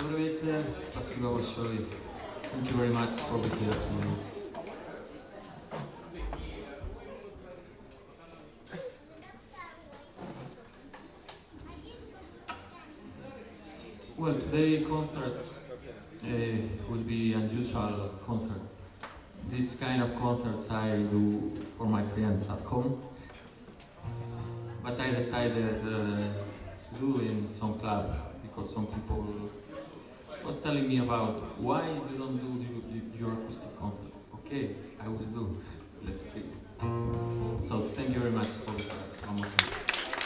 Добрый вечер, спасибо большое. Thank you very much for being here tonight. Well, today concert will be unusual concert. This kind of concerts I do for my friends at home, but I decided to do in some club because some people was telling me about why you don't do your acoustic concert. Okay, I will do. Let's see. So thank you very much for one more time.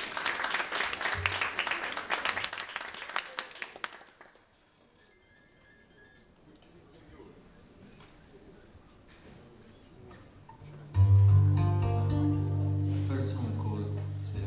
First song called Sea.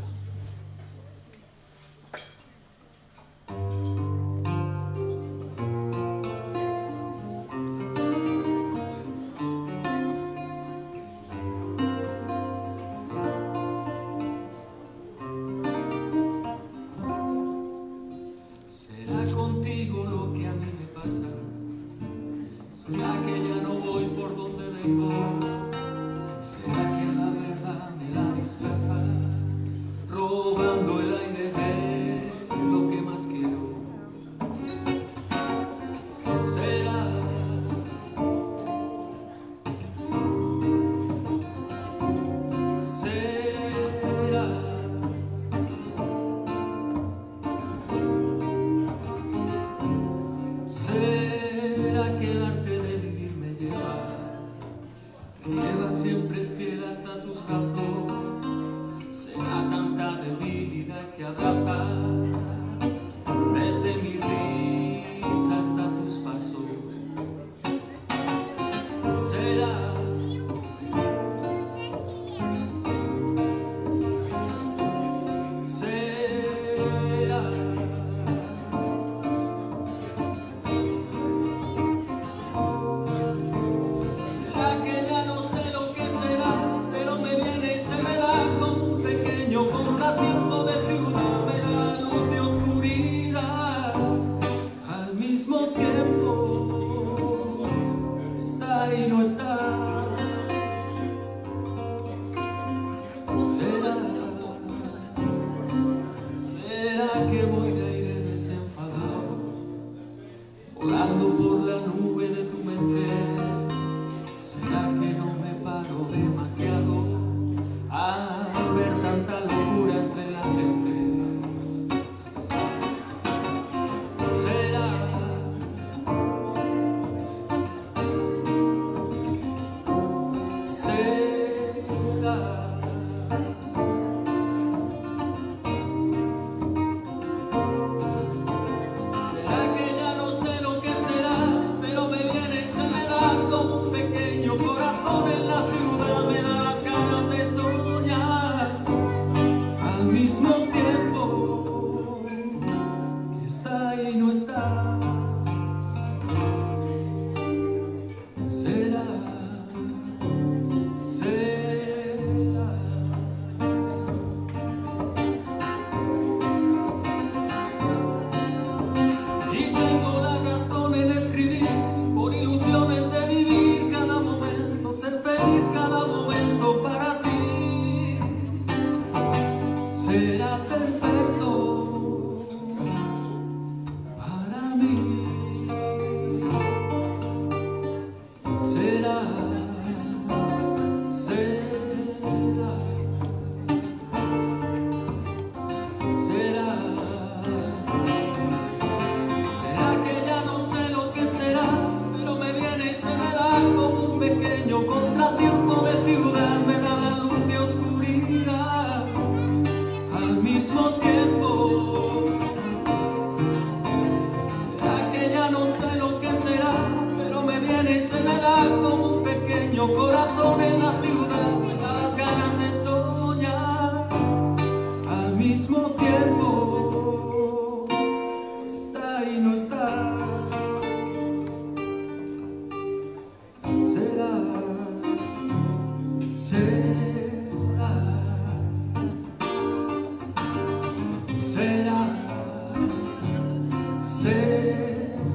Contigo lo que a mí me pasa, será que ya no voy por donde vengo, será que a la verdad me la dispersa, robando el aire de lo que más quiero. Será ¿será que el arte de vivir me lleva siempre fiel hasta tus brazos? ¿Será tanta debilidad que abraza desde mi risa hasta tus pasos? ¿Será que ya no sé lo que será, pero me viene y se me da como un pequeño contratiempo de ciudad, me da luz y oscuridad al mismo tiempo, está y no está. ¿Será que voy de aire desenfadado, volando por la nube de tu mente? ¿Será que no me paro demasiado a ver tanta locura entre la gente? ¿Será que ya no sé lo que será, pero me viene y se me da como un pequeño corazón en la ciudad, me da las ganas de soñar al mismo tiempo que está y no está? Será y tengo la razón en escribir por ilusiones de vivir cada momento, ser feliz cada momento para ti. Será perfecto para mí. Será que ya no sé lo que será, pero me viene y se me da como un pequeño contratiempo de ciudad, me da la luz y oscuridad al mismo tiempo. ¿Será que ya no sé lo que será, pero me viene y se me da como un pequeño corazón en la ciudad, me da las ganas de soñar al mismo tiempo que está y no está? Será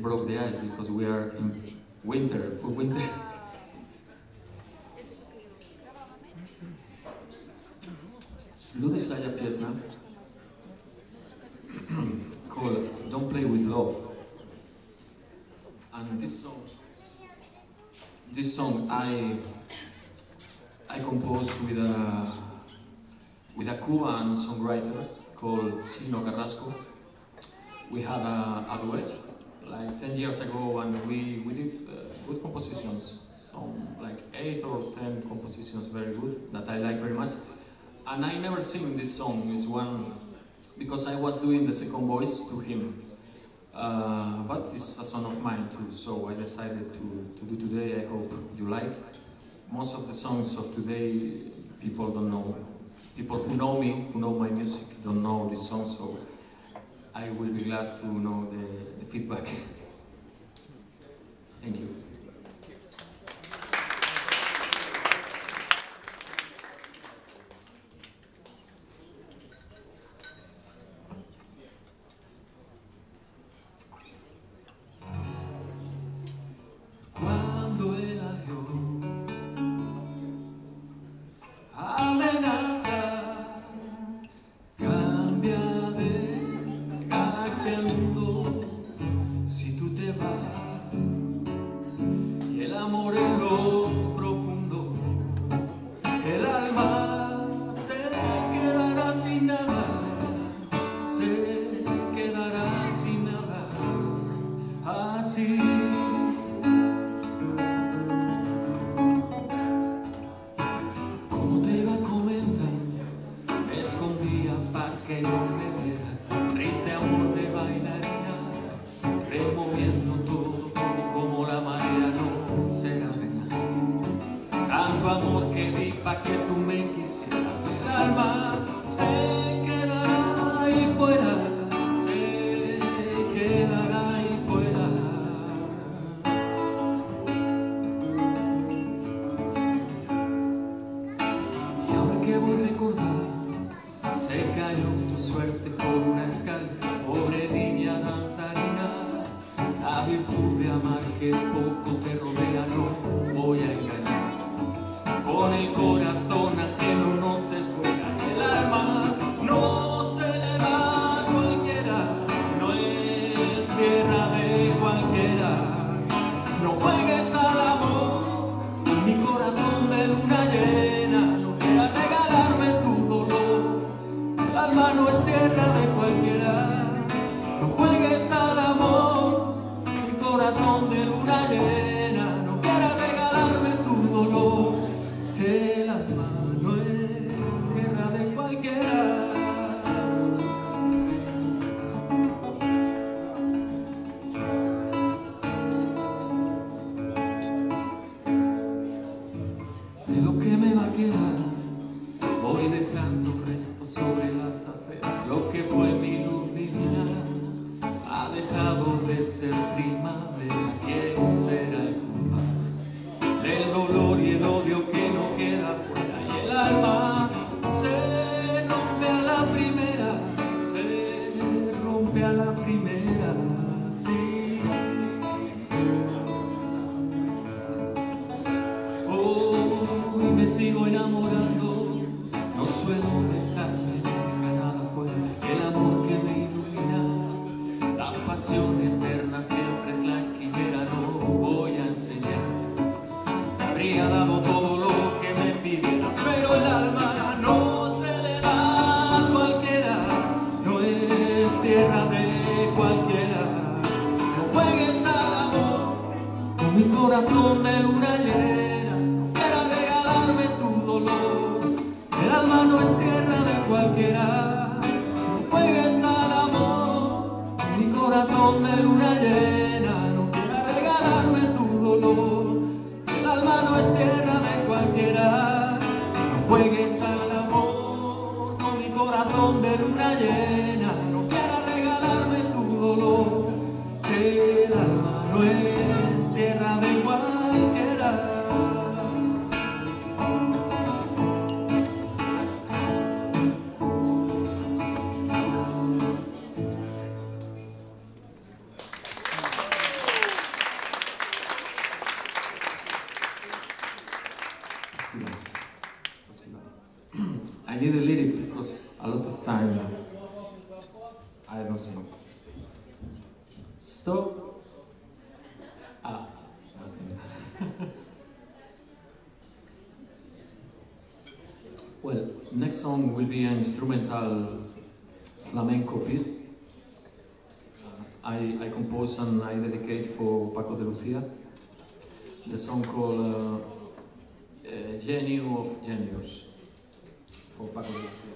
broke the ice because we are in winter, full winter. Ludwig pjesma called Don't Play With Love. And this song I composed with a Cuban songwriter called Chino Carrasco. We had a duet like 10 years ago, and we did good compositions, some like 8 or 10 compositions, very good, that I like very much. And I never sing this song, it's one, because I was doing the second voice to him. But it's a song of mine too, so I decided to do today. I hope you like. Most of the songs of today, people don't know. People who know me, who know my music, don't know this song, so I will be glad to know the feedback. Thank you. Cuando el adiós amenaza, cambia de galaxia al mundo. Si tú te vas y el amor en lo profundo, el alma se quedará sin nada, se quedará sin nada, así. Que no me vieras, triste amor de bailarina, removiendo todo como la marea no será de nada. Tanto amor que di pa' que tú me quisieras, el alma se quedará ahí fuera, se quedará ahí fuera. Y ahora que voy a recordar, se cayó tu suerte por una escalera, pobre niña danzarina. La virtud de amar que poco te rodea no voy a engañar. Con el corazón ajeno no se juega, el alma no se le da a cualquiera, no es tierra de cualquiera. No juegues al amor, mi corazón de luna llena, no quieras regalarme tu dolor. El alma no es tierra de cualquiera, no juegues al amor, mi corazón de luna llena, no quieras regalarme tu dolor, que el alma no es tierra de cualquiera. De lo que me va a quedar, voy dejando restos sobre las aceras. Lo que fue mi luz divina ha dejado de ser primavera. ¿Quién será el culpable del dolor y el odio que no queda fuera? Y el alma se rompe a la primera, se rompe a la primera, sí. Oh, y me sigo enamorando. No suelo dejarme nunca nada fuera, el amor que me ilumina, la pasión eterna siempre es la quimera. No voy a enseñarte, te habría dado todo lo que me pidieras, pero el alma no se le da a cualquiera, no es tierra de cualquiera. No juegues al amor con mi corazón de luna llena, no quieras regalarme tu dolor. El alma no es tierra de cualquiera, no juegues al amor, mi corazón de luna llena, no quieras regalarme tu dolor. El alma no es tierra de cualquiera, no juegues al amor, con mi corazón de luna llena, no quieras regalarme tu dolor. El alma no es tierra de cualquiera. need a lyric because a lot of time I don't know. Stop. Ah, nothing. Well, next song will be an instrumental flamenco piece. I compose and I dedicate for Paco de Lucia. The song called Genio of Genius for Paco de Lucia.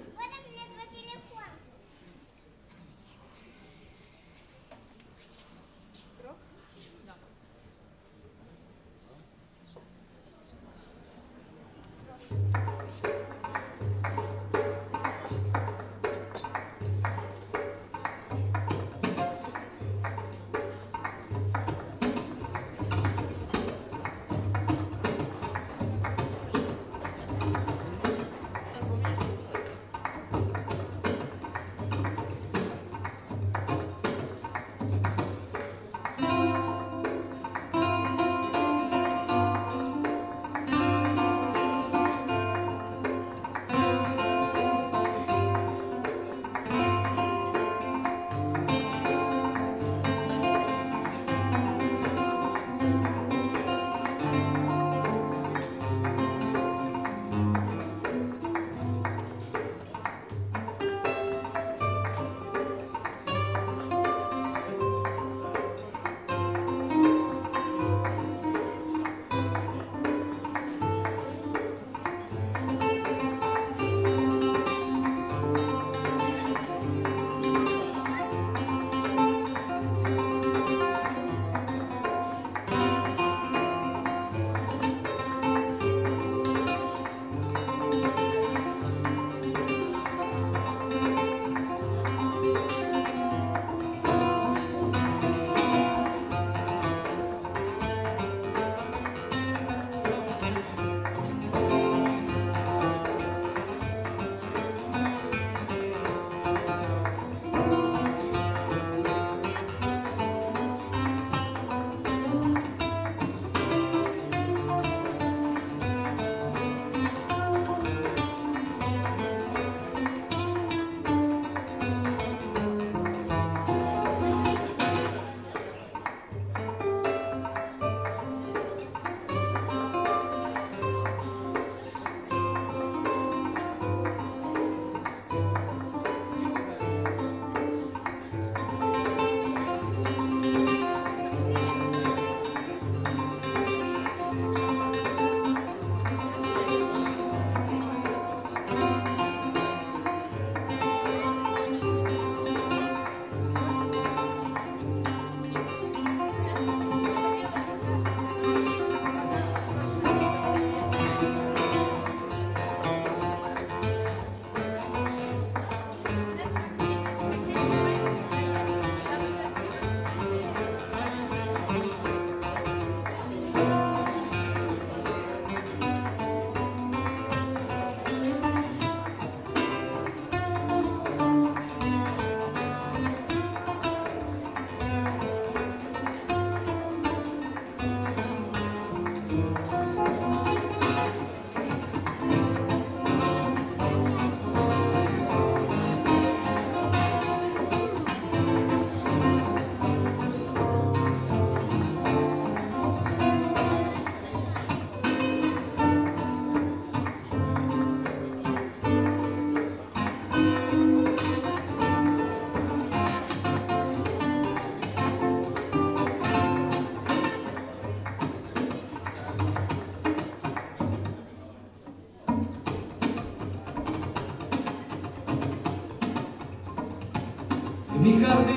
Mi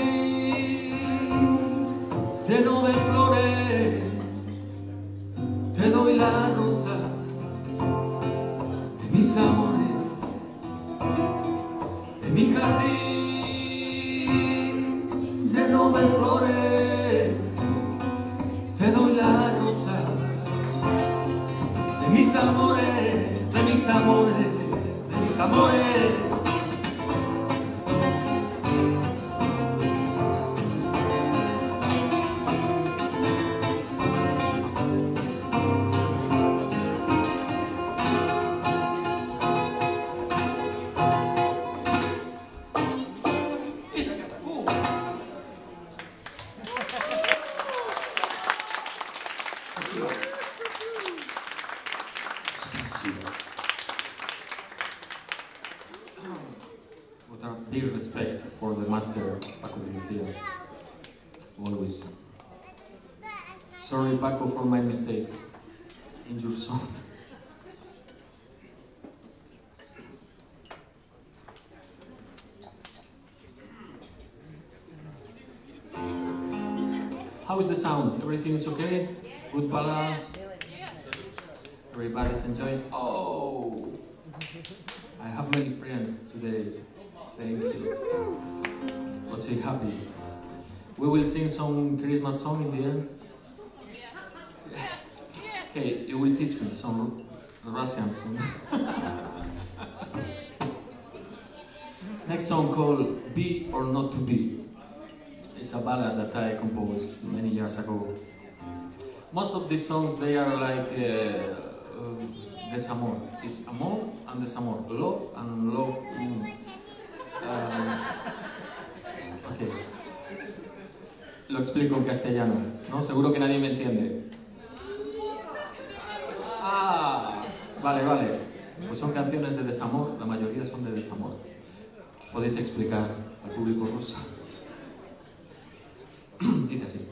jardín lleno de flores, te doy la rosa de mis amores. De mi jardín lleno de flores, te doy la rosa de mis amores, de mis amores, de mis amores. Спасибо. Спасибо. With a big respect for the master, Paco de Lucía. Always. Sorry, Paco, for my mistakes in your song. How is the sound? Everything is okay? Good balance? Everybody's enjoying? Oh! I have many friends today. Thank you. Let's be happy. We will sing some Christmas song in the end. Okay, you will teach me some Russian song. Next song called Be or Not to Be. It's a ballad that I composed many years ago. Most of these songs, they are like desamor. It's amor and desamor. Love and love. Ok. Lo explico en castellano, ¿no? Seguro que nadie me entiende. Ah, vale. Pues son canciones de desamor, la mayoría son de desamor. Podéis explicar al público ruso. Dice así.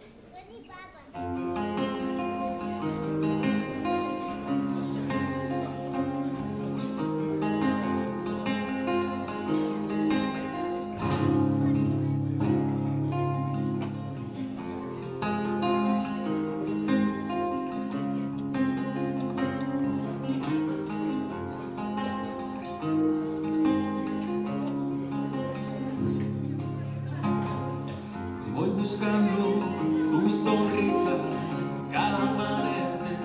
Voy buscando tu sonrisa cada amanecer,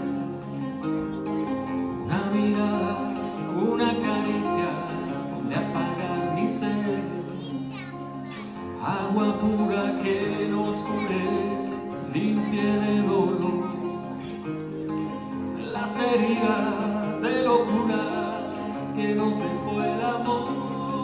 una mirada, una caricia donde apagar mi sed, agua pura que nos cure, limpie de dolor las heridas de locura que nos dejó el amor.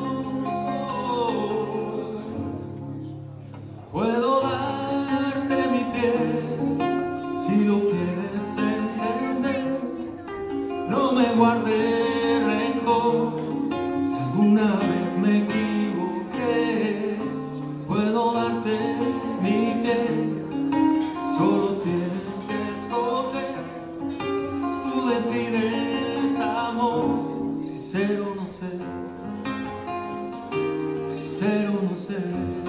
Puedo darte mi piel si lo quieres entender. No me guarde rencor si alguna vez me equivoqué. Puedo darte mi piel, solo tienes que escoger. Tú decides, amor, si ser o no ser, si ser o no ser.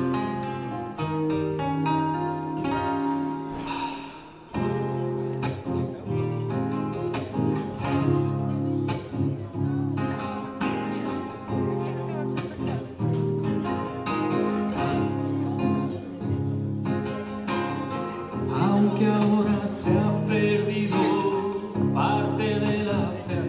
Aunque ahora se ha perdido parte de la fe,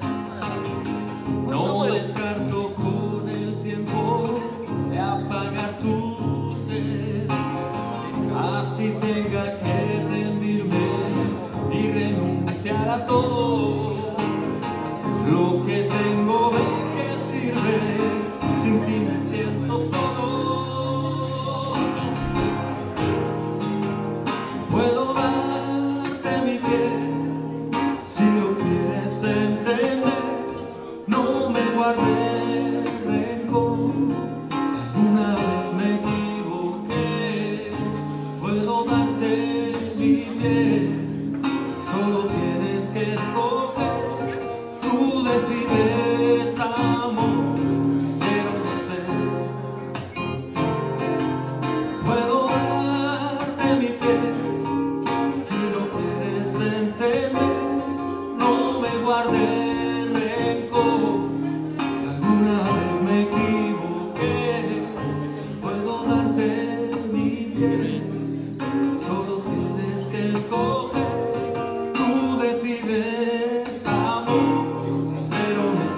no descarto con el tiempo de apagar tu sed. Así tenga que rendirme y renunciar a todo lo que tengo, ¿de qué sirve? Sin ti me siento solo. Puedo darte mi piel si lo quieres entender. No me guardé rencor si alguna vez me equivoqué. Puedo darte mi piel, solo tienes que escoger. Tú decides, amor, si ser o no ser. Puedo darte mi piel si lo quieres entender. No me guardes rencor si alguna vez me equivoqué. Puedo darte mi piel, solo tienes que escoger. Tú decides, amor, si ser o no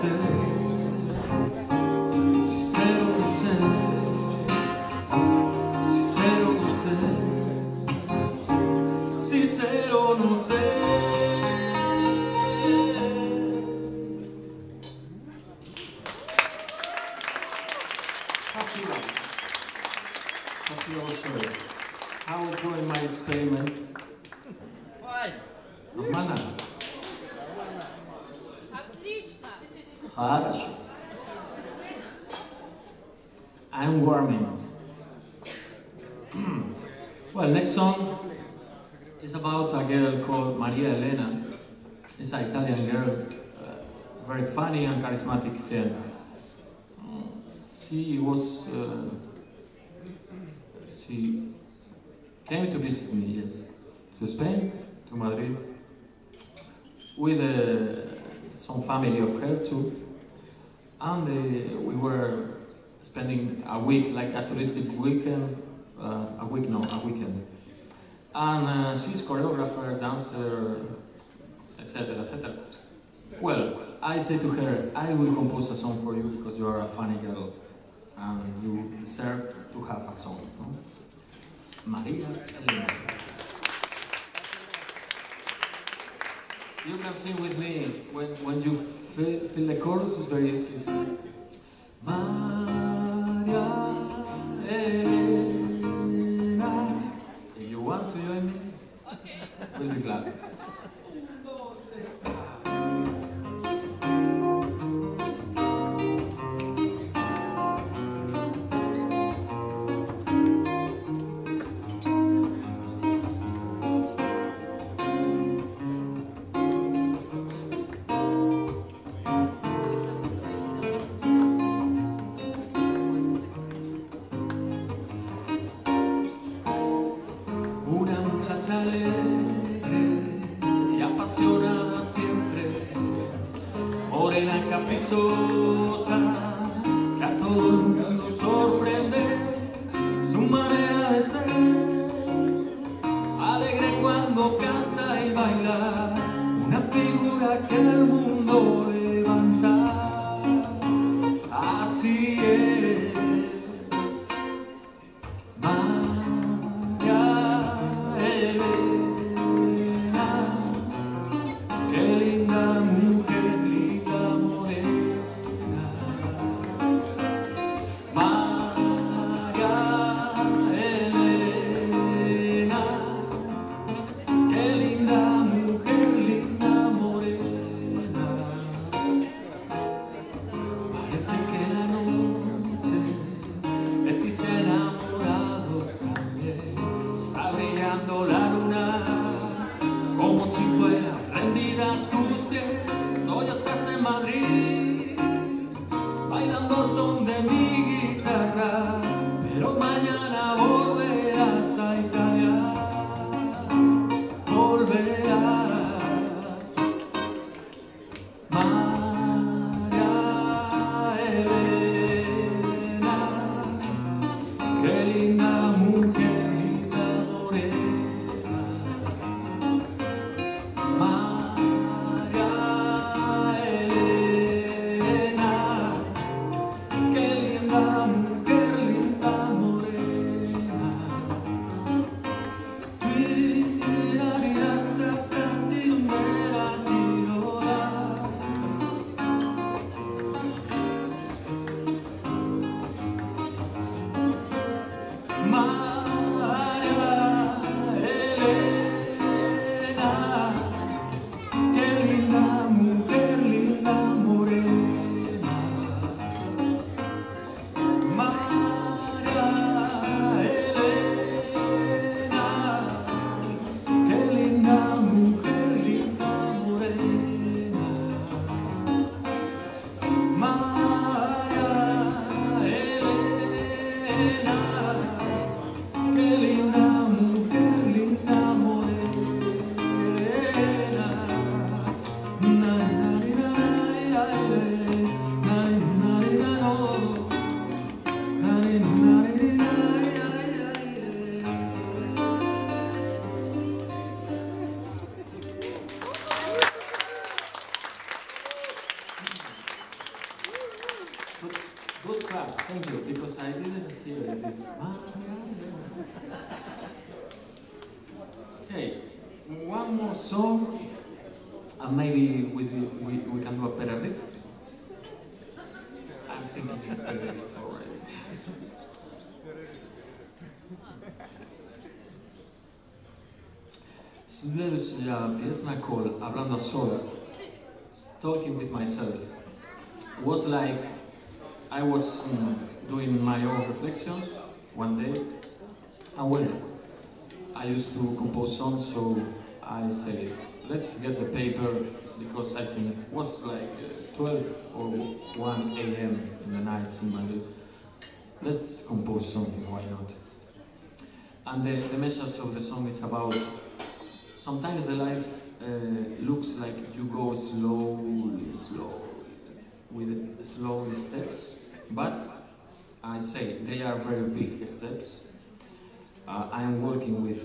ser, si ser o no ser, si ser o no ser, si ser o no ser. Spasibo большое. How is going my experiment? Нормально? Отлично! Хорошо. I'm warming. Well, next song is about a girl called Maria Elena. It's an Italian girl, very funny and charismatic film. She came to visit me, yes, to Spain, to Madrid, with some family of her too, and we were spending a week, like a touristic weekend, a weekend. And she's choreographer, dancer, etc., etc. Well, I say to her, I will compose a song for you because you are a funny girl and you deserve to have a song. No? It's Maria Elena. You can sing with me when you feel the chorus. It's very easy. Maria Elena. If you want to join me, we'll be glad. Una muchacha alegre y apasionada siempre, morena y caprichosa, que a todo el mundo sorprende su manera de ser, alegre cuando canta y baila, una figura que el mundo levanta, así es. Como si fuera rendida a tus pies, hoy estás en Madrid, bailando al son de mi guitarra, pero mañana volverás a Italia, volverás. María Elena, qué linda mujer, linda morena. María Elena, qué linda mujer, linda morena. María Elena, qué linda mujer, linda morena. María Elena, qué linda mujer, linda morena. María Elena, qué linda mujer, linda morena. Na, na, na, na, na, na, na, no. Na, na, na, na, Good claps, thank you, because I didn't hear this. Okay, one more song, and maybe we can do a better riff. I'm thinking it's better riff already. Следующая песня called Hablando a Solas, talking with myself. Was like I was doing my own reflections one day, and well, I used to compose songs, so I said, let's get the paper, because I think it was like 12 or 1 a.m. in the nights in Madrid. Let's compose something, why not? And the message of the song is about sometimes the life looks like you go slowly, with slow steps, but I say they are very big steps. I am working with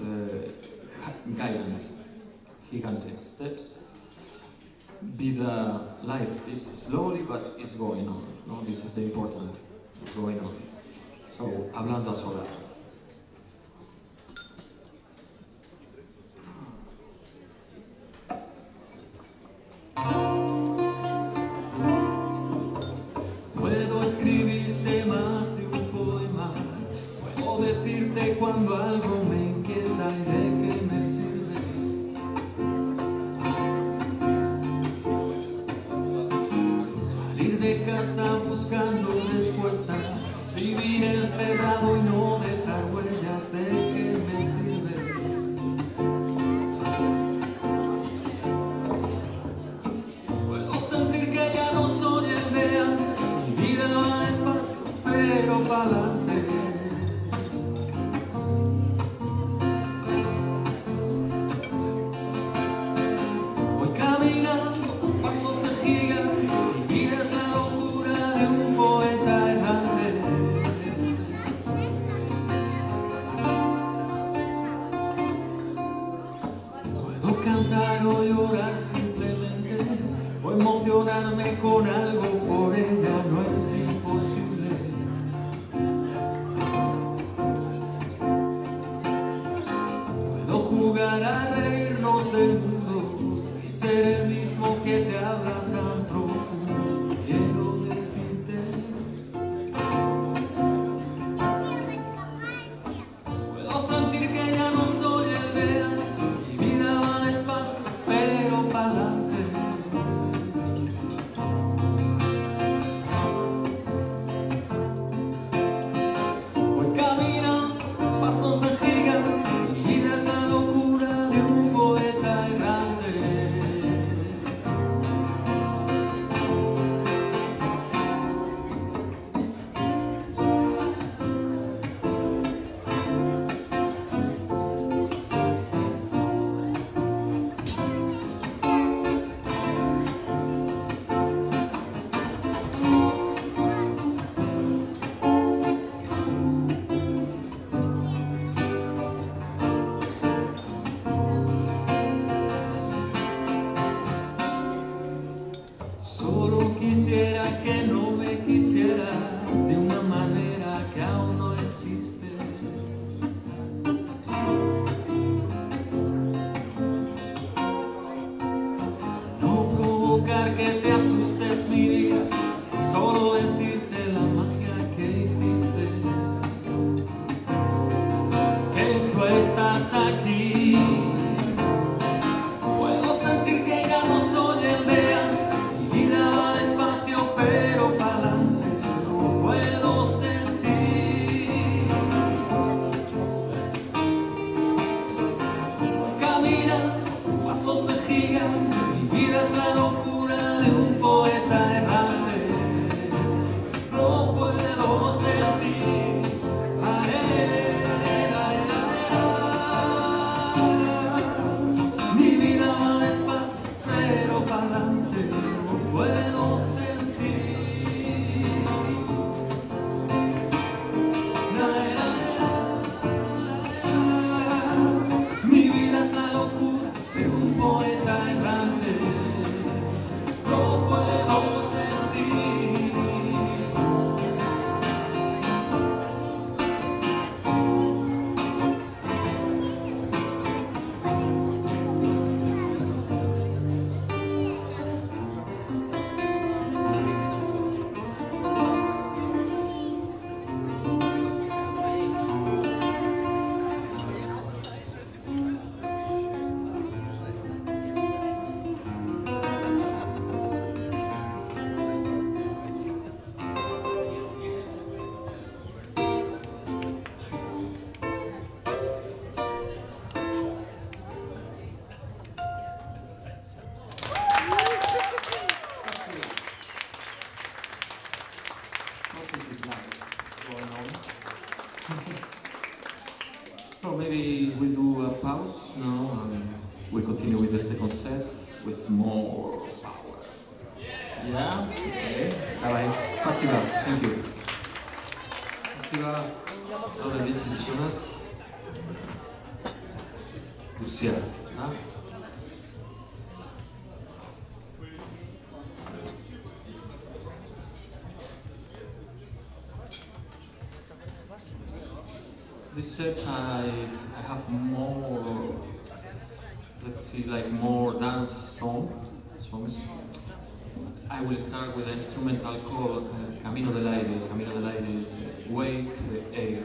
gigantic steps. The life is slowly, but it's going on. No, this is the important. It's going on. So, hablando a solas. Puedo escribirte más de un poema, puedo decirte cuando algo me inquieta y de qué me sirve. Salir de casa buscando respuestas, vivir encerrado y no dejar huellas, de qué me sirve. Puedo sentir que ya no soy el de antes, mi vida va despacio, pero pa'lante. Voy caminando pasos de gigante, mi vida es la locura de un poeta errante. Puedo cantar o llorar simplemente, o emocionarme con algo, por ella no es imposible. Puedo jugar a reírnos del mundo y ser el mismo que te habla tan profundo. Quiero decirte, puedo sentir que ya no soy el de antes, mi vida va despacio, pero pa'lante. Pasos de gigante, mi vida es la locura de un poeta errante. Solo quisiera que no me quisieras de una manera que aún no existe. No provocar que te asustes mi vida, solo decirte la magia que hiciste. Que tú estás aquí. Puedo sentir que ya no soy el de antes. Mi vida va despacio, pero pa'lante, lo puedo sentir. Camina, pasos de gigante, mi vida es la locura de un poeta errante. Lo puedo sentir. Mi vida va despacio, pero pa'lante, lo puedo sentir. Mi vida es la locura de un poeta errante. and we'll continue with the second set with more power. Yeah? Okay. Давай. Спасибо. Thank you. Спасибо. Добрый вечер еще раз. Друзья, да? This set I have more, let's see, like more dance songs. I will start with an instrumental called Camino del Aire. Camino del Aire is Way to the Air.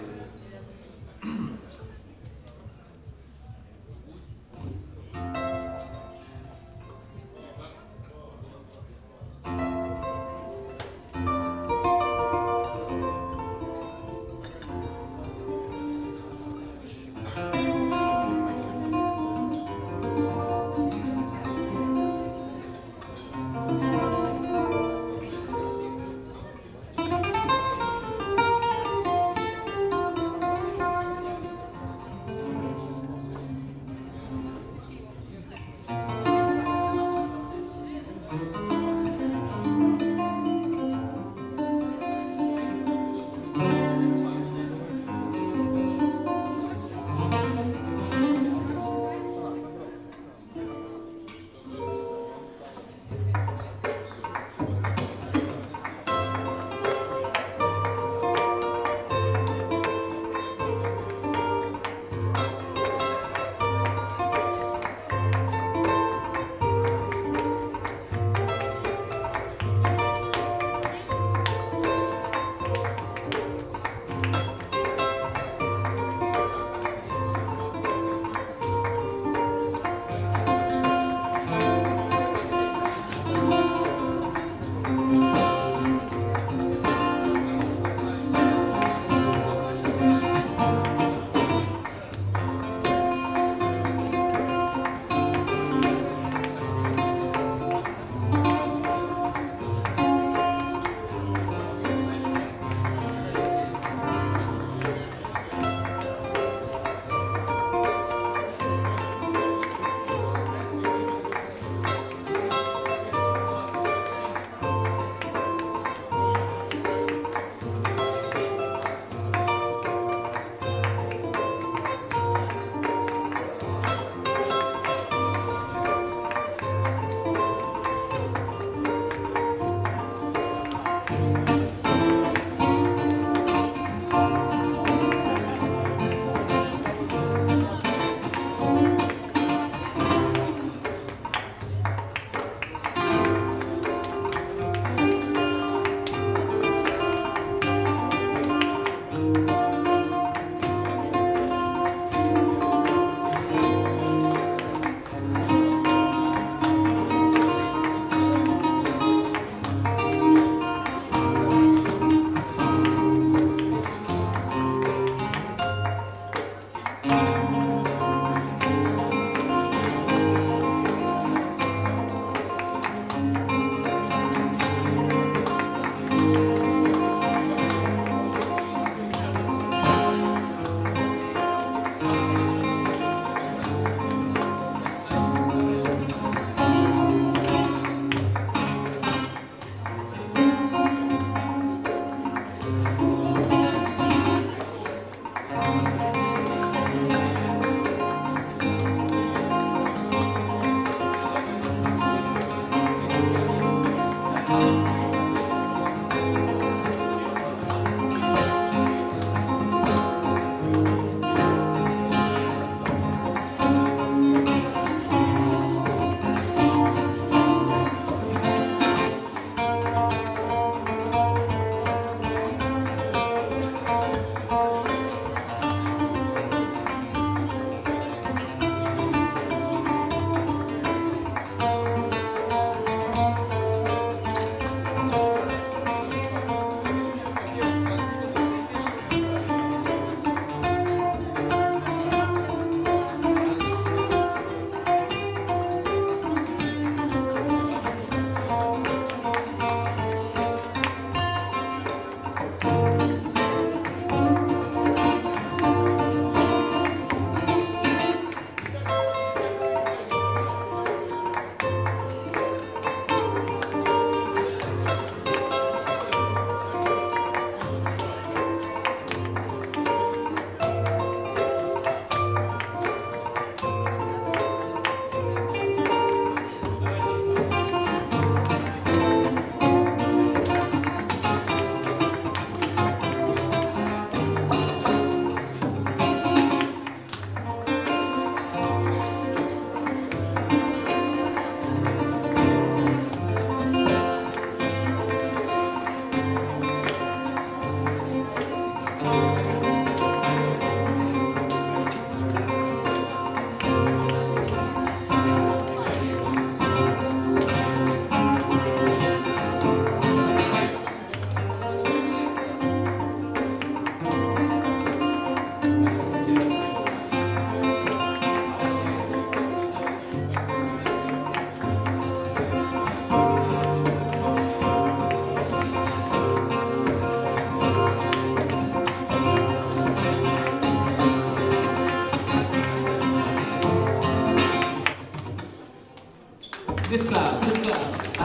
This clap, this clap.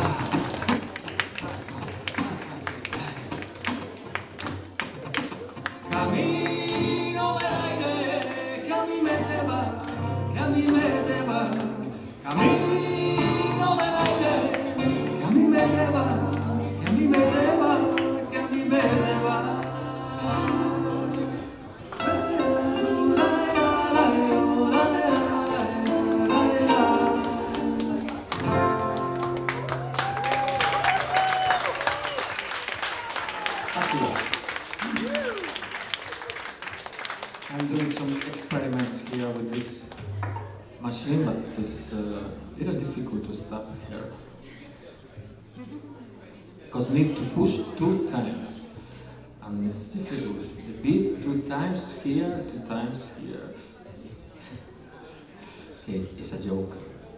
Camino del aire que a mí me lleva, que a mí me lleva. Camino del aire que a mí me lleva, que a mí me lleva, que a mí me lleva. I'm doing some experiments here with this machine, but it's a little difficult to stop here. Because need to push 2 times. And it's difficult. The beat 2 times here, 2 times here. Okay, it's a joke.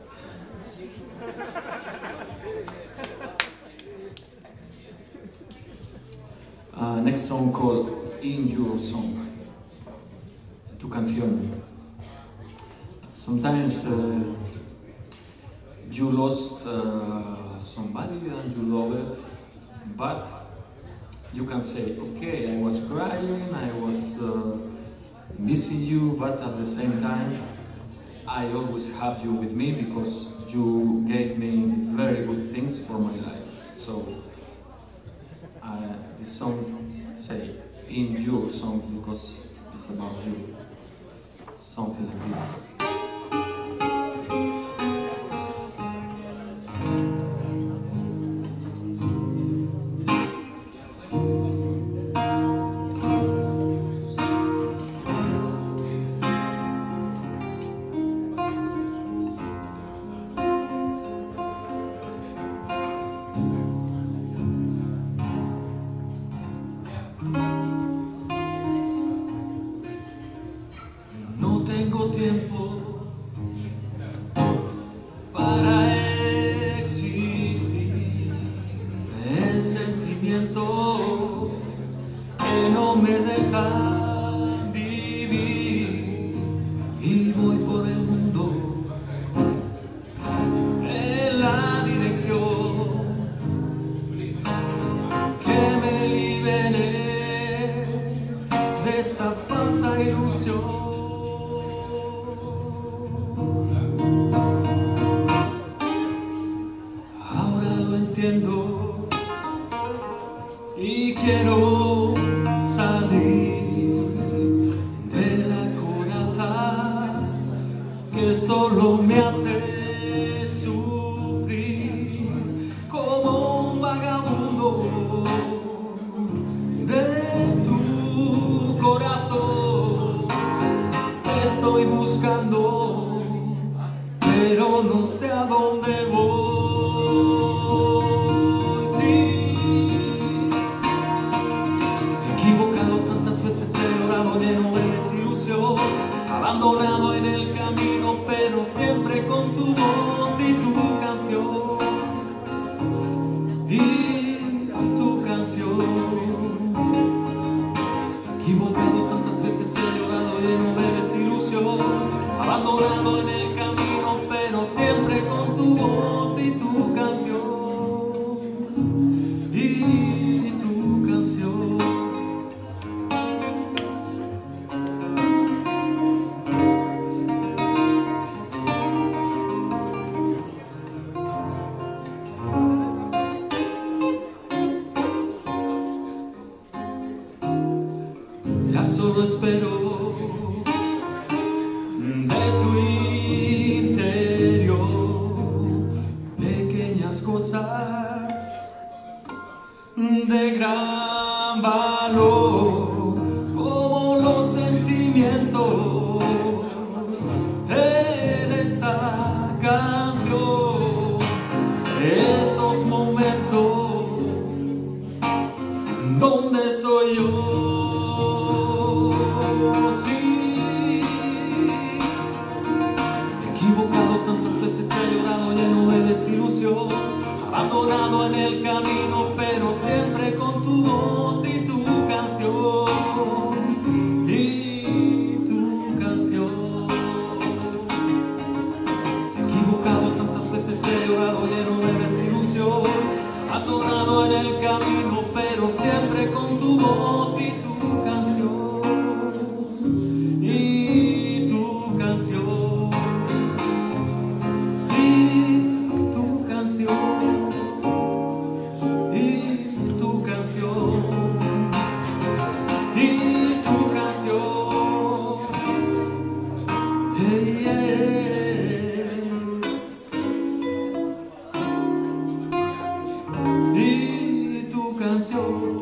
Next song called In Your Song. Tu canción. Sometimes you lost somebody and you love it, but you can say, okay, I was crying, I was missing you, but at the same time, I always have you with me because you gave me very good things for my life. So this song say in your song because it's about you. Something like this. No tengo tiempo para existir en sentimientos que no me dejan vivir y voy por el mundo en la dirección que me libere de esta falsa ilusión. Y quiero salir de la coraza que solo me hace sufrir como un vagabundo de tu corazón. Te estoy buscando, pero no sé a dónde voy. Lleno de desilusión, abandonado en el camino, pero siempre con tu voz y tu canción. Y tu canción. Equivocado tantas veces, he llorado lleno de desilusión, abandonado en el camino, pero siempre con tu voz y tu canción. Y tu canción. Ya solo espero de tu interior pequeñas cosas de gran valor, como los sentimientos en esta canción, esos momentos donde soy yo. Sí, equivocado tantas veces, he llorado lleno de desilusión, abandonado en el camino, pero siempre con tu voz y tu canción. Y tu canción. Equivocado tantas veces, he llorado lleno de desilusión, abandonado en el camino, pero siempre con tu voz y tu canción. Y tu canción. Y tu canción. Y tu canción. Y tu canción. Hey, yeah. Y tu canción.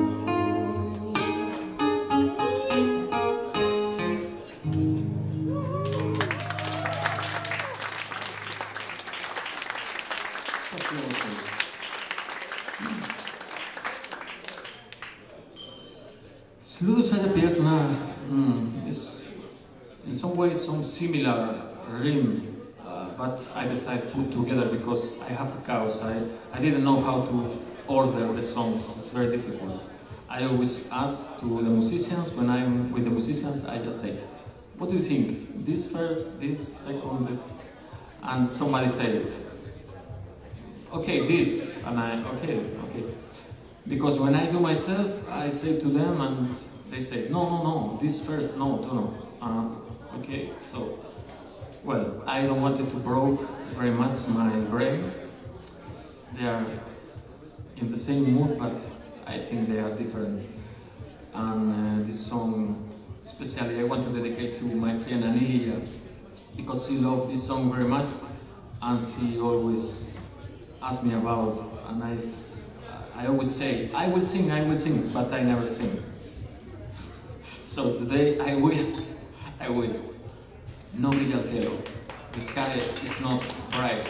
Следующая песня is in some ways some similar rhythm, but I decided to put together because I have a chaos. I didn't know how to order the songs. It's very difficult. I always ask to the musicians, when I'm with the musicians, I just say, what do you think? This first, this second, this? And somebody say, okay, this, and okay. Because when I do myself, I say to them and they say, no, this first, no. Okay, so, well, I don't want it to broke very much my brain. They are in the same mood, but I think they are different. And this song, especially I want to dedicate to my friend Anilia, because she loved this song very much, and she always asks me about, and I always say, I will sing, but I never sing. So today I will. No brilla el cielo. The sky is not bright.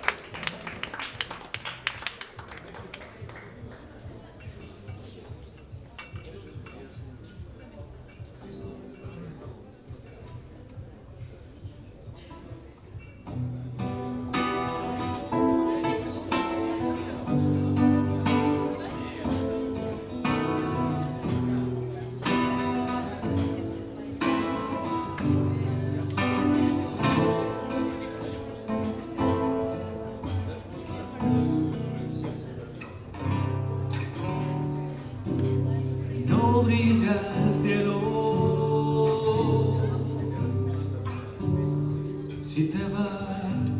No brilla el cielo si te vas,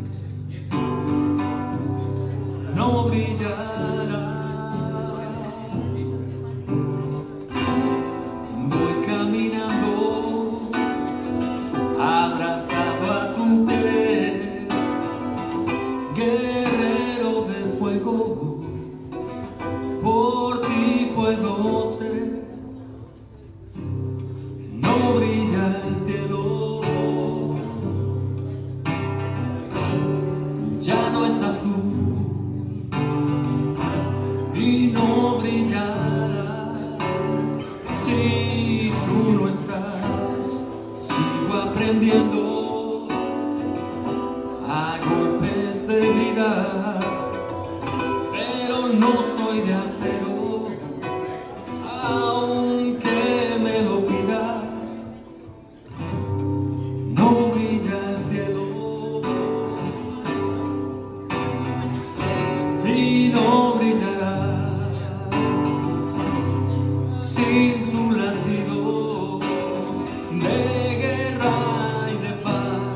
no brillará. Voy caminando abrazado a tu piel, guerrero de fuego, por ti puedo ser. No brilla el cielo, ya no es azul y no brillará. Si tú no estás, sigo aprendiendo a golpes de vida, pero no soy de acero, aunque me lo pidas. No brilla el cielo y no brillará sin tu latido de guerra y de paz.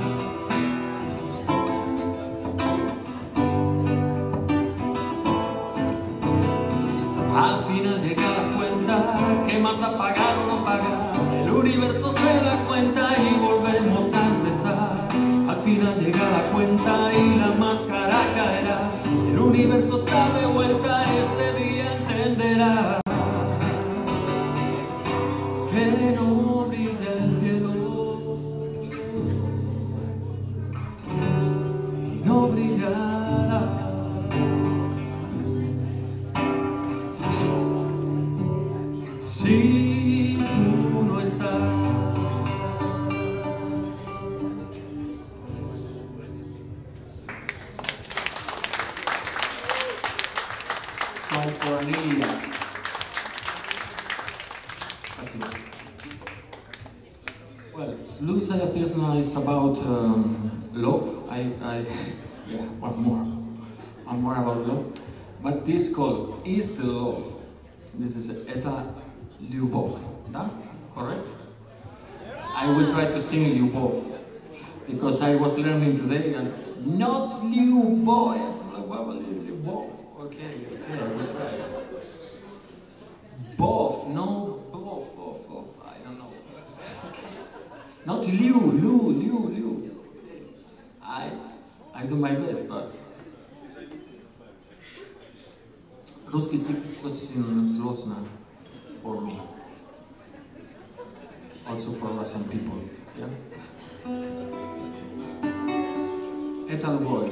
Al final llega la cuenta, ¿qué más da pagar o no pagar? El universo se da cuenta y volvemos a empezar. Al final llega la cuenta y la máscara caerá. El universo está de vuelta, ese día entenderá que no brilla el cielo y no brillará. Si tú no estás. Song for Anilia. Well, Slusa Pjesna is about love. Yeah, one more. and more about love. But this called Is the Love. This is Eta Lyubov, da? Correct? I will try to sing Lyubov, because I was learning today and not Lyubov, Lyubov. Okay, I will try. Bov, no, Bov, I don't know. Not Liu. I do my best, but Ruski is очень сложно for me. Also for Russian people, yeah? Это любовь.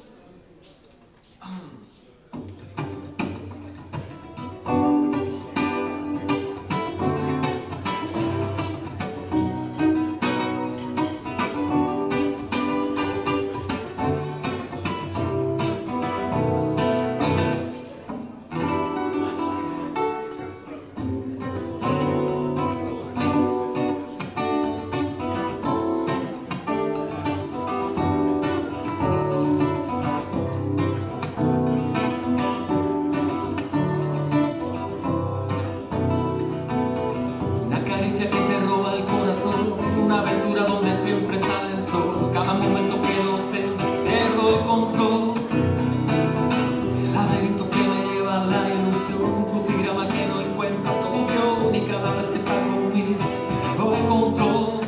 Cada momento que lo tengo, pierdo el control. El laberinto que me lleva a la ilusión, un crucigrama que no encuentra solución. Y cada vez que está conmigo, pierdo el control.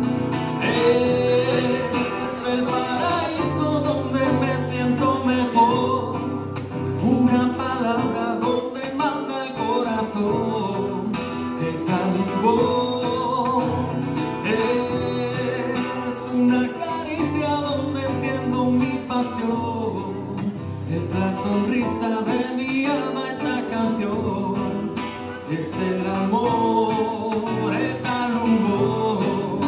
Es el paraíso donde me siento mejor. Una palabra donde manda el corazón. Esta voz es una es la sonrisa de mi alma hecha canción, es el amor, es el humor.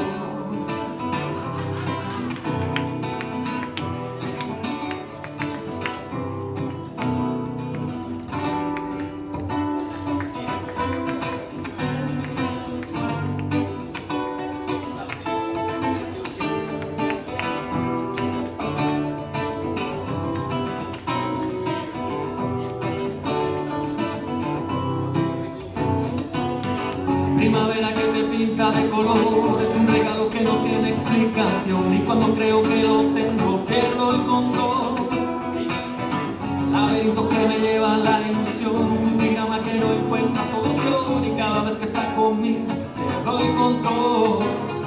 Primavera que te pinta de color, es un regalo que no tiene explicación. Y cuando creo que lo tengo, pierdo el control. Laberinto que me lleva a la ilusión, un crucigrama que no encuentra solución. Y cada vez que está conmigo, pierdo el control.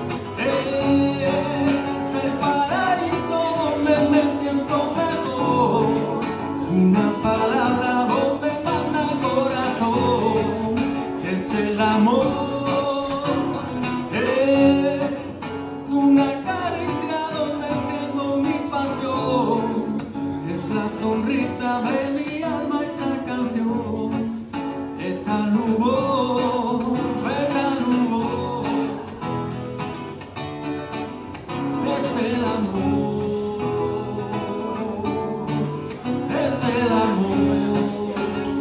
Es el paraíso donde me siento mejor. Una palabra donde manda el corazón. Es el amor. Sonrisa de mi alma hecha canción, esta luz, es el amor, es el amor,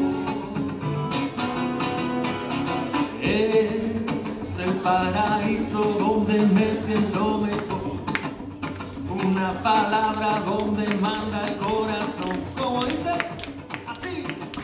es el paraíso donde me siento mejor. Una palabra donde manda el corazón, como dice, así.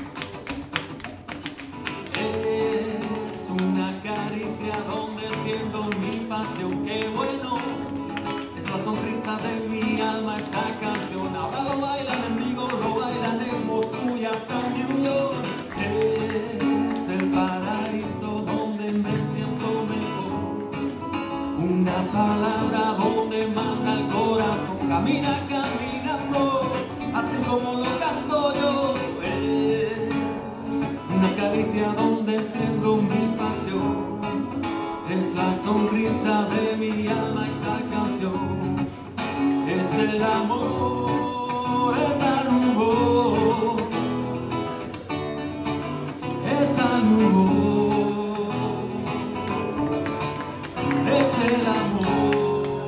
Es una caricia donde siento mi pasión, qué bueno. Es la sonrisa de mi alma hecha canción. Ahora lo bailan en Vigo, lo bailan en Moscú y hasta New York. Es el paraíso donde me siento mejor. Una palabra donde manda el corazón. Camina caminando, así como lo canto yo. Es una caricia donde enciendo mi pasión. Es la sonrisa de mi alma hecha canción. Es el amor, esta luz, esta luz. Es el amor.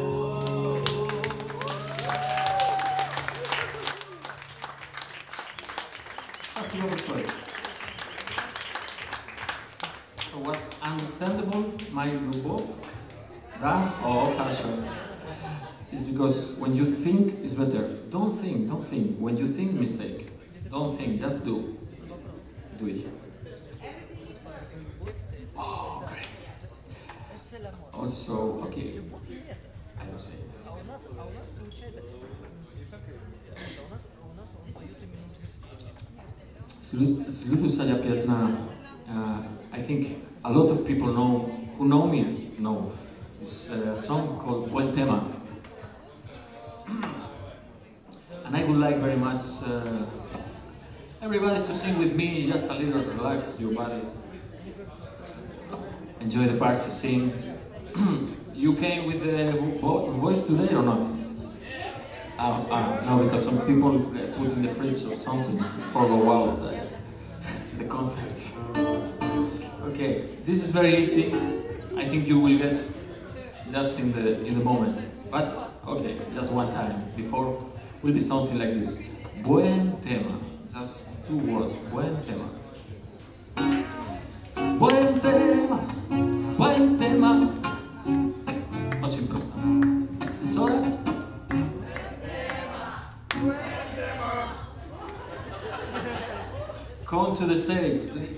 So was understandable my любовь? Да? Oh, хорошо. It's because when you think it's better. don't think. When you think mistake, don't think, just do it. Oh, great. Also, okay, I don't say it. Следующая песня, I think a lot of people who know me know this song called Buen Tema. And I would like very much everybody to sing with me, just a little, relax your body. Enjoy the party, sing. You came with the voice today or not? No, because some people put in the fridge or something before go out to the concerts. Okay, this is very easy. I think you will get just in the moment. But okay, just one time. Before will be something like this. Buen tema. Just 2 words. Buen tema. Buen tema. Buen tema. Очень просто. Soras. Come to the stage, please.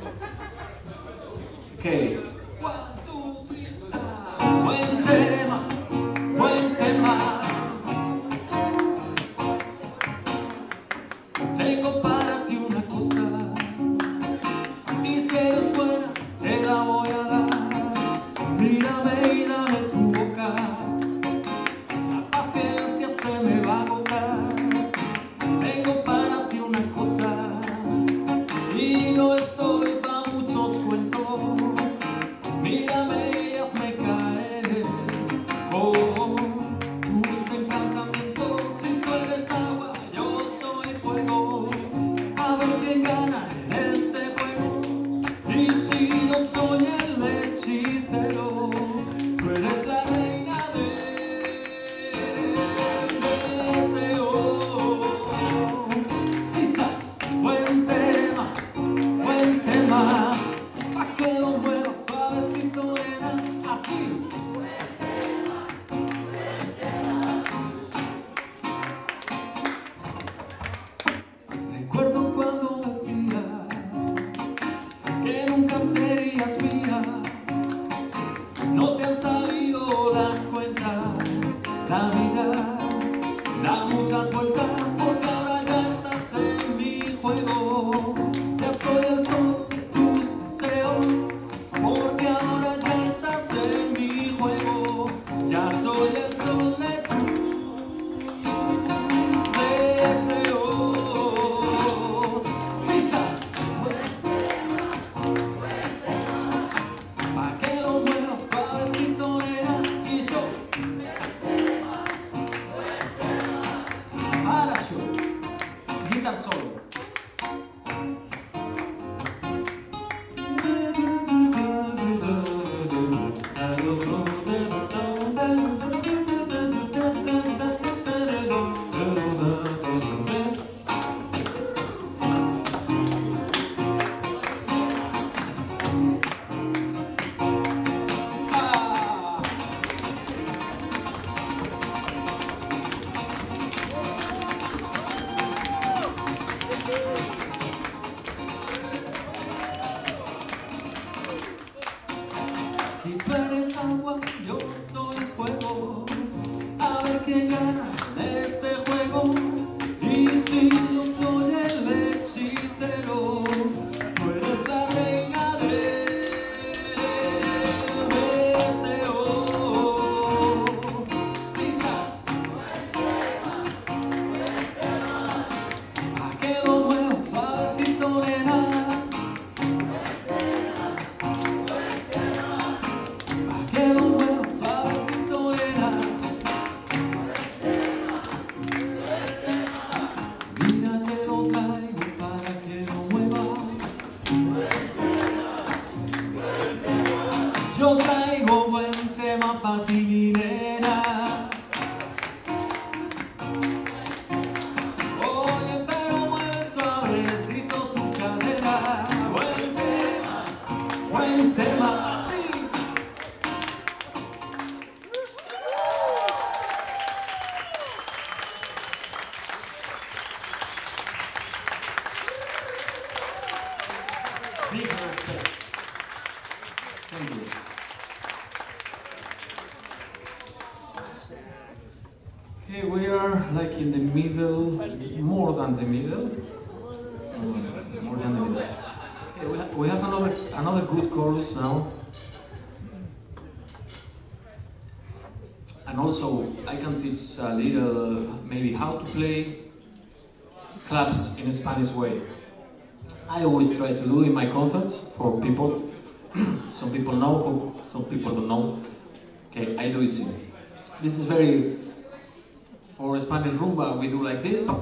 Okay. 1, 2, 3. Buen tema, buen tema. Tengo para ti una cosa, y si eres buena, te la voy a dar. Mírame y dame tu boca, la paciencia se me va a agotar. Tengo para ti una cosa, y no estoy pa' muchos cuentos. Mírame y hazme caer con tus encantamientos. Si tú eres agua, yo soy fuego. A ver quién gana en este juego. Y si yo soy el hechicero, tú eres la reina del deseo. Si chas, buen tema, pa' que lo mueva suavecito, era así. Recuerdo cuando me decías que nunca serías mía. No te han salido las cuentas, la vida da muchas vueltas, porque ahora ya estás en mi juego. Ya soy el sol de tus deseos, porque ahora ya estás en mi juego. Ya soy el sol de tus deseos. Si chas, pa' que lo muevas suavecito, nena, y yo para yo. Big respect. Thank you. Okay, we are like in the middle, more than the middle. More than the middle. Okay, we have another good chorus now. And also, I can teach a little, maybe how to play claps in a Spanish way. I always try to do in my concerts for people. Some people know, some people don't know. Okay, I do it simple. This is very, for Spanish rumba, we do like this.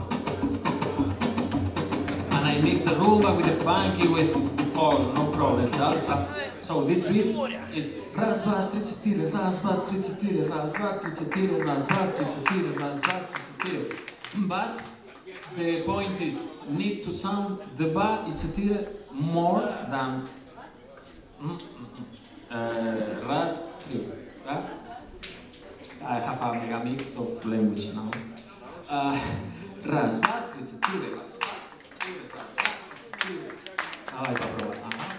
And I mix the rumba with the funky, with all, no problem, salsa. So this beat is rasba, trichetire, rasba, trichetire, rasba, trichetire, rasba, trichetire, rasba, trichetire. But the point is, need to sound the ba trichetire more than ras, tri. I have a mega mix of language now. Rasba, trichetire, rasba, trichetire, rasba, trichetire. Ahora hay para probar.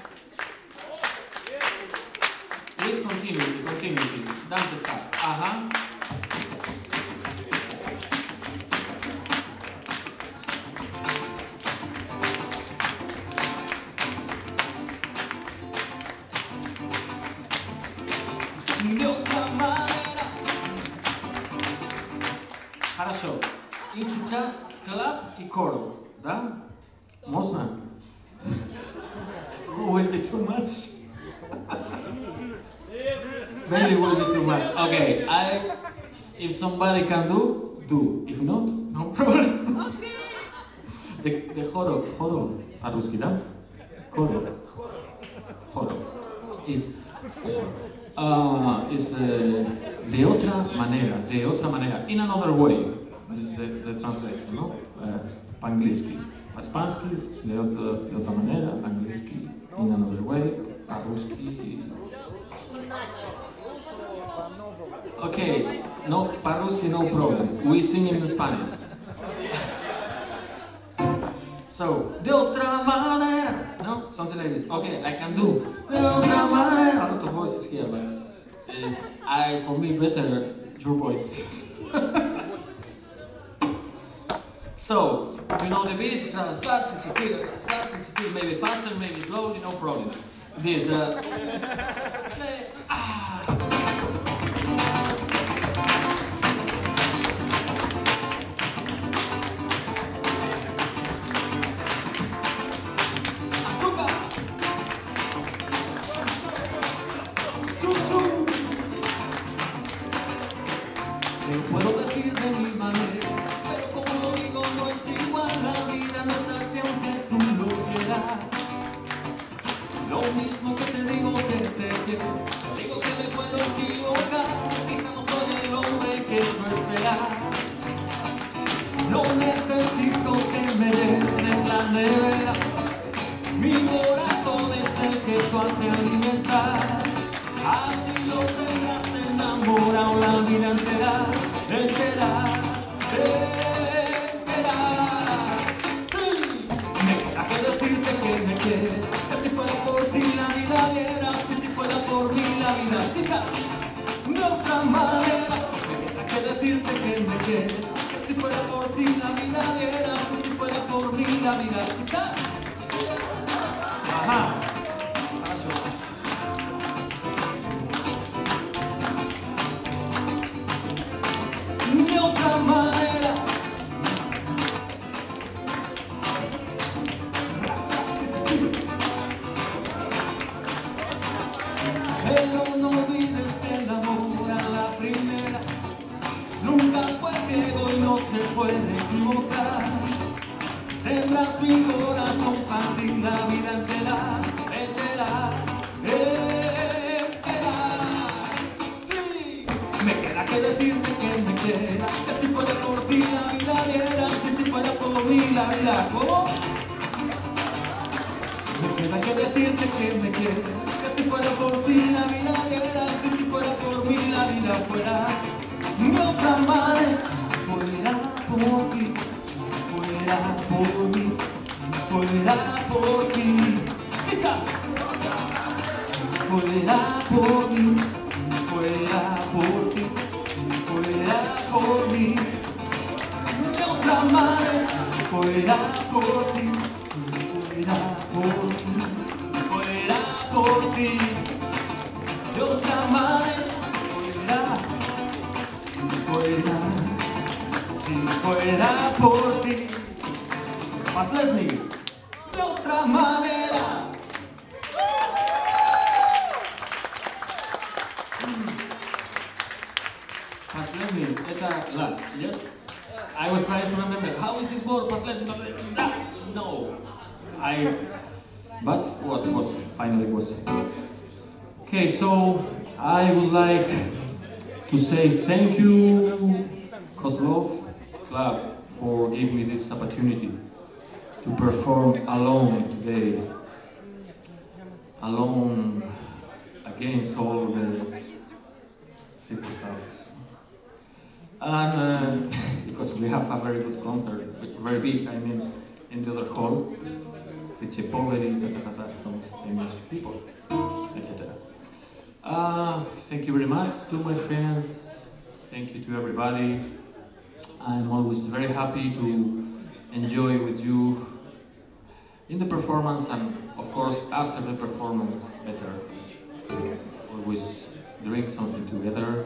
With continuity, dance style. De otra manera. Хорошо. И сейчас клап и coro, да? Можно? Will be too much. Maybe it will be too much. Okay, if somebody can do. If not, no problem. The joro, по-русски, да? Joro is de otra manera, in another way. This is the translation, no? По-английски. По-испански, de otra manera, по-английски, in another way, по-русски. Okay, no, по-русски, no problem. We sing in Spanish. So, de otra manera, no? Something like this. Okay, I can do de otra manera. A lot of voices here, but for me, better your voice. So, you know the beat, maybe faster, maybe slowly, no problem. This, puedo decir de mi manera, pero como lo digo no es igual, la vida no es así aunque tú lo quieras. Lo mismo que te digo que te quiero, te digo que me puedo equivocar, quizá no soy el hombre que tú esperas. No necesito que me llenes la nevera, mi corazón es el que tú has de alimentar. Así lo tendrás enamorado la vida entera, entera. Sí, me queda que decirte que me quieres, que si fuera por ti la vida diera, si fuera por mí la vida si ya, de otra manera. Me queda que decirte que me quieres, que si fuera por ti la vida diera, si fuera por mí la vida si ya. Ajá. De otra manera, pero no olvides que el amor a la primera nunca fue ciego y no se puede equivocar. Tendrás mi corazón para ti la vida entera, entera, entera. Sí, me queda que decirte que me quieras, que si fuera por ti la vida diera, si fuera por mí la vida, ¿cómo? Me queda que decirte que me quieres, que si fuera por ti la vida diera, si fuera por mí la vida fuera. De otra manera, fuera por ti, fuera por mí, fuera por ti. Sí, Todas. Si fuera por mí, si fuera por ti, si fuera por mí, de otra manera, si fuera por ti, si fuera por ti, si fuera por ti, de otra manera, si fuera por ti, más let me, de otra manera. Pasletni, eta last, yes? I was trying to remember, how is this word, Pasletni? No. But finally was. Okay, so I would like to say thank you, Kozlov Club, for giving me this opportunity to perform alone today. Alone against all the circumstances. And because we have a very good concert, very big, I mean, in the other hall, Richie Poveri, some famous people, etc. Thank you very much to my friends, thank you to everybody. I'm always very happy to enjoy with you in the performance and of course after the performance better. Always drink something together.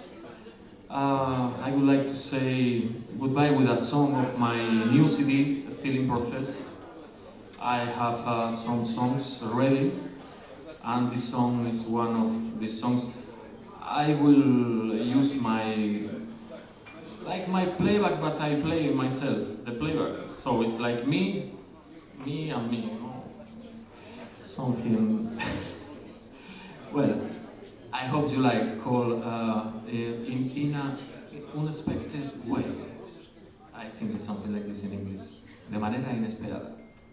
I would like to say goodbye with a song of my new CD, still in process. I have some songs ready, and this song is one of these songs. I will use my playback, but I play myself, the playback. So it's like me and me, you know? Something. Well, I hope you like, called in an unexpected way. I think it's something like this in English. De manera inesperada.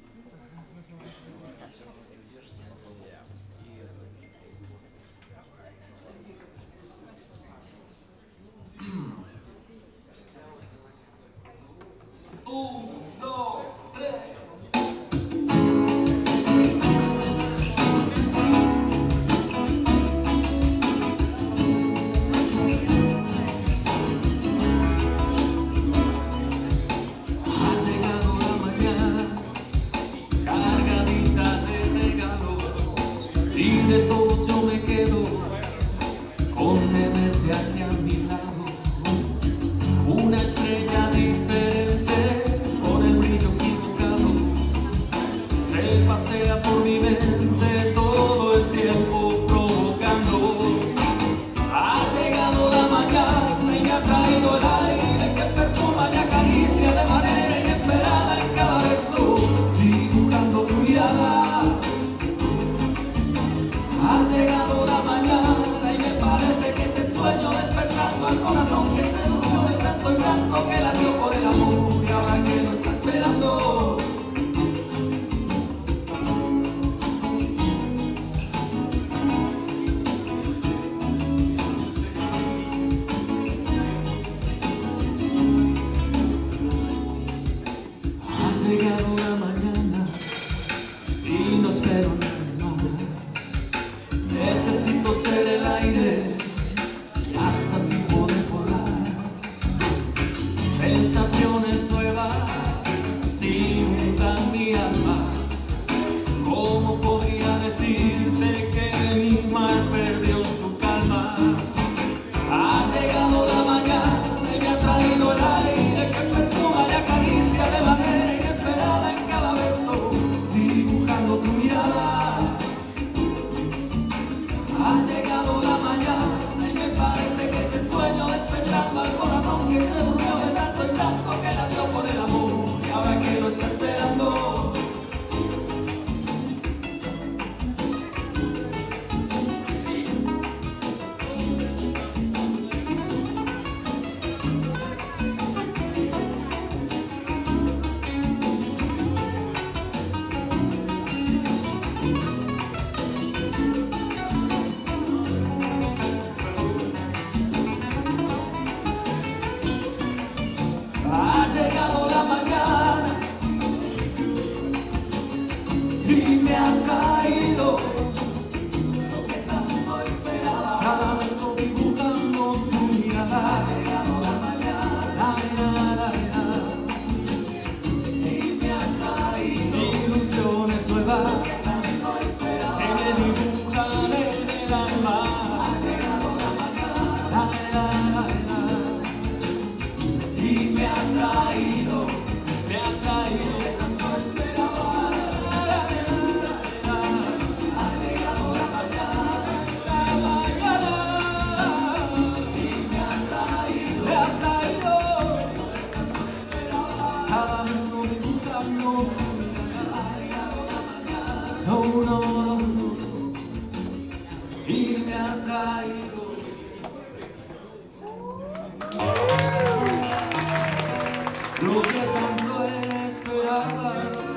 De todos yo me quedo con tenerte aquí a mi lado, una estrella diferente que me dibujan en el alma. Y me ha traído tanto esperaba. Ha llegado la mañana, y me ha traído tanto esperaba. Cada beso dibujando. No, no, no, y me ha traído lo que tanto él esperaba.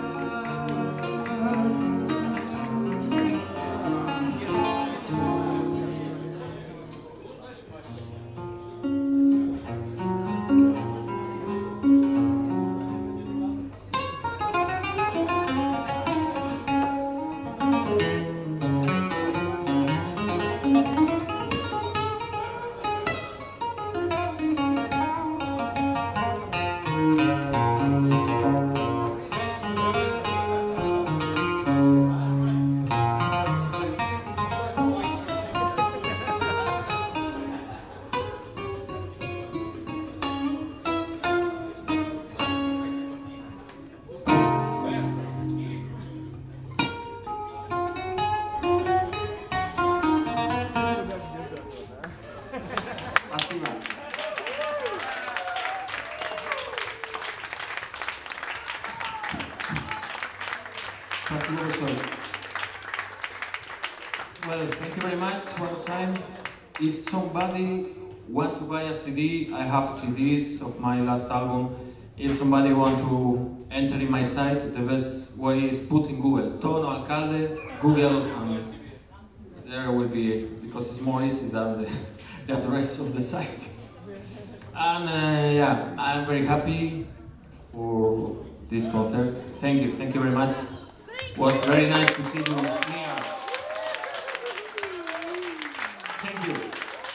Así va. Спасибо большое. Well, thank you very much one more time. If somebody want to buy a CD, I have CDs of my last album. If somebody want to enter in my site, the best way is put in Google Tono Alcalde, Google, and there will be, because it's more easy than the address of the site. And yeah, I'm very happy for this concert. Thank you very much. It was very nice to see you here. Thank you.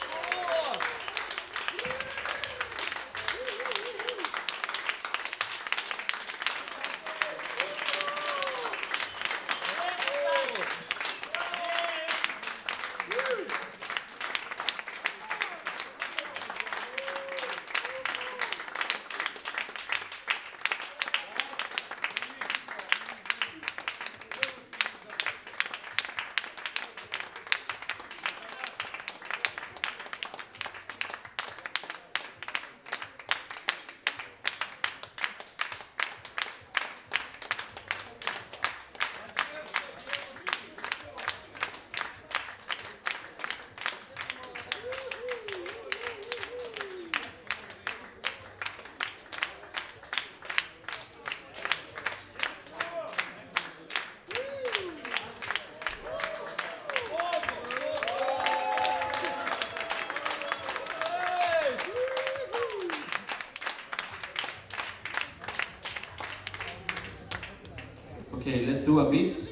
Okay, let's do a bis.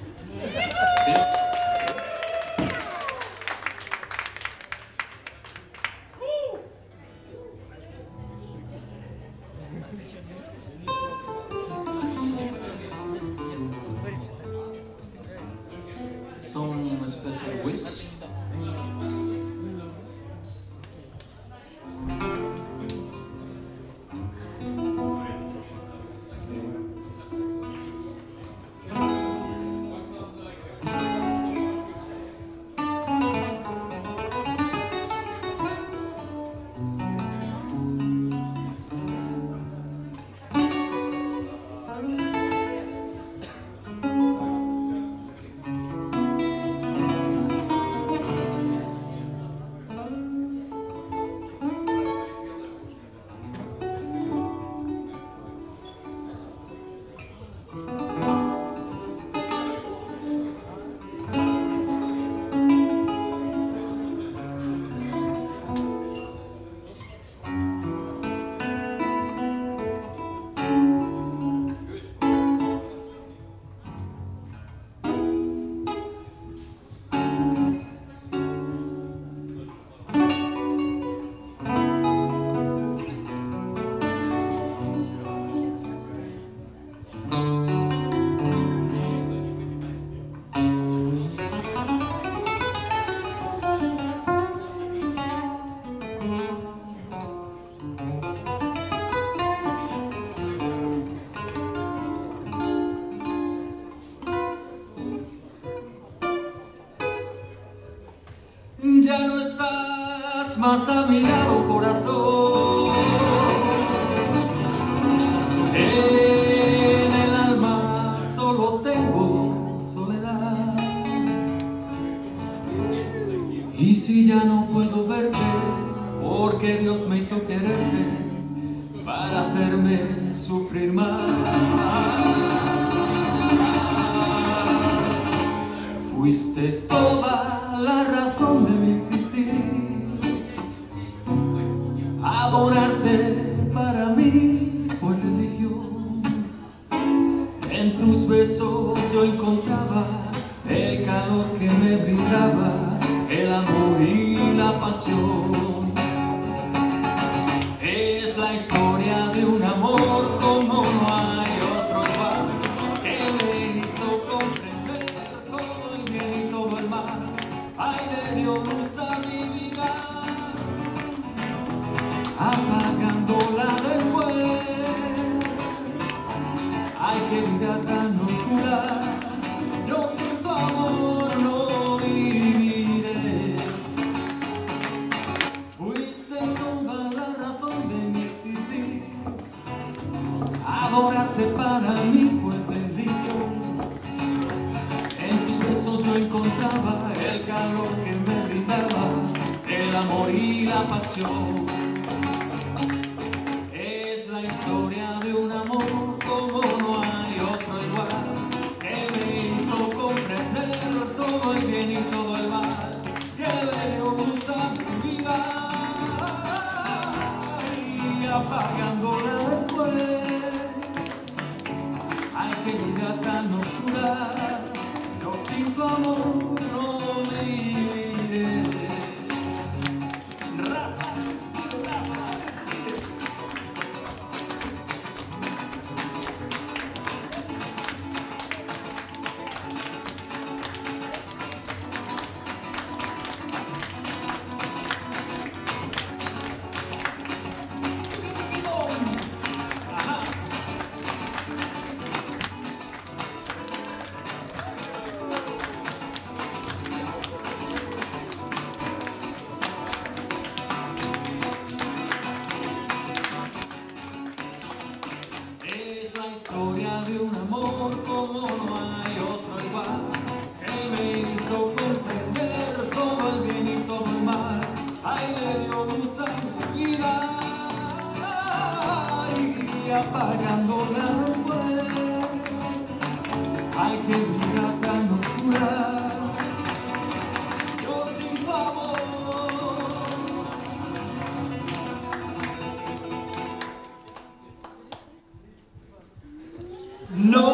Some special wish. estás más a mi lado, corazón. En el alma solo tengo soledad. Y si ya no puedo verte, porque Dios me hizo quererte para hacerme sufrir más. Fuiste toda la razón de mi existir. Adorarte para mí fue religión. En tus besos yo encontraba el calor que me brindaba, el amor y la pasión. Es la historia de un amor como no hay otro igual, que me hizo comprender todo el bien y todo el mal. Ay, le dio luz a mi vida, apagándola después. Ay, qué vida tan oscura, yo sin tu amor no viviré. Fuiste toda la razón de mi existir. Adorarte para mí fue religión. En tus besos yo encontraba el calor que me brindaba, el amor y la pasión. Es la historia de un amor como no hay otro igual, que me hizo comprender todo el bien y todo el mal, que le dio luz a mi vida, y apagándola después. Ay, qué vida tan oscura, yo sin tu amor no viviré. Raza, estilo, raza, estilo. Es la historia de un amor como no hay otro igual, que me hizo comprender todo el bien y todo el mal. Ay, le dio luz a mi vida, y apagándola después. Ay, qué vida tan oscura, yo sin tu amor no